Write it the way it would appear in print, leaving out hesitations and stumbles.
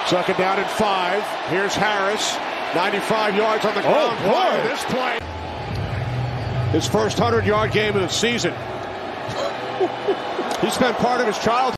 Second down and 5. Here's Harris. 95 yards on the ground. Boy. This play. His first 100-yard game of the season. He spent part of his childhood